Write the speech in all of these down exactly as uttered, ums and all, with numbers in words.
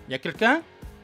Y a quelqu'un?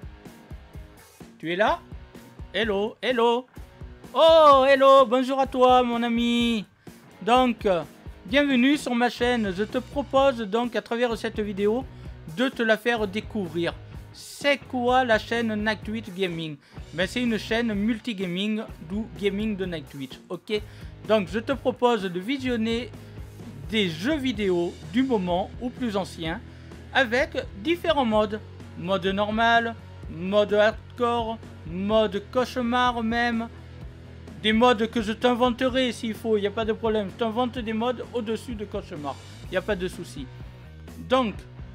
Tu es là? Hello, hello. Oh, hello, bonjour à toi, mon ami. Donc, euh, bienvenue sur ma chaîne. Je te propose donc, à travers cette vidéo, de te la faire découvrir. C'est quoi la chaîne Nightwitch Gaming? Ben, c'est une chaîne multigaming, d'où gaming de Nightwitch, ok? Donc, je te propose de visionner des jeux vidéo du moment ou plus anciens avec différents modes. Mode normal, mode hardcore, mode cauchemar même. Des modes que je t'inventerai s'il faut, il n'y a pas de problème. Je t'invente des modes au-dessus de cauchemar, il n'y a pas de souci. Donc,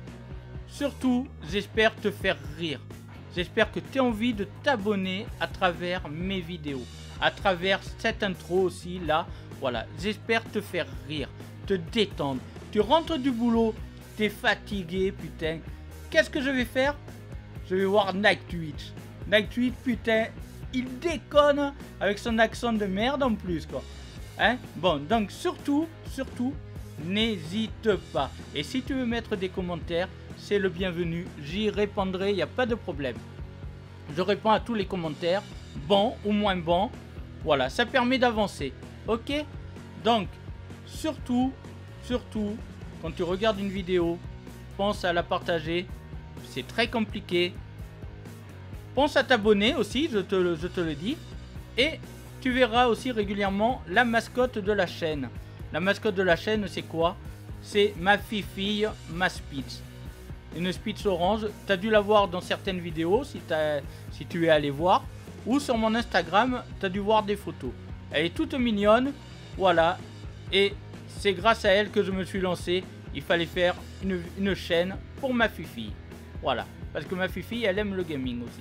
surtout, j'espère te faire rire. J'espère que tu as envie de t'abonner à travers mes vidéos. À travers cette intro aussi, là. Voilà, j'espère te faire rire, te détendre. Tu rentres du boulot, tu es fatigué, putain. Qu'est-ce que je vais faire? Je vais voir Nightwitch. Nightwitch, putain, il déconne avec son accent de merde en plus, quoi. Hein? Bon, donc surtout, surtout, n'hésite pas. Et si tu veux mettre des commentaires, c'est le bienvenu. J'y répondrai, il n'y a pas de problème. Je réponds à tous les commentaires, bons ou moins bons. Voilà, ça permet d'avancer. Ok? Donc, surtout, surtout, quand tu regardes une vidéo, pense à la partager. C'est très compliqué. Pense à t'abonner aussi, je te, je te le dis. Et tu verras aussi régulièrement la mascotte de la chaîne. La mascotte de la chaîne, c'est quoi? C'est ma fille-fille, ma Spitz. Une Spitz orange. Tu as dû la voir dans certaines vidéos si, as, si tu es allé voir. Ou sur mon Instagram, tu as dû voir des photos. Elle est toute mignonne. Voilà. Et c'est grâce à elle que je me suis lancé. Il fallait faire une, une chaîne pour ma fille-fille. Voilà. Parce que ma fille-fille, elle aime le gaming aussi.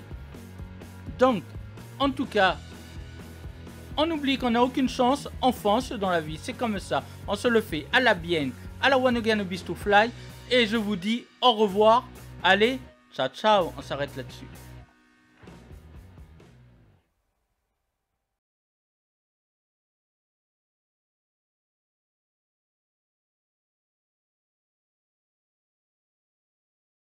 Donc, en tout cas, on oublie qu'on n'a aucune chance, on fonce dans la vie, c'est comme ça. On se le fait à la bien, à la one again beast to fly. Et je vous dis au revoir. Allez, ciao ciao, on s'arrête là-dessus.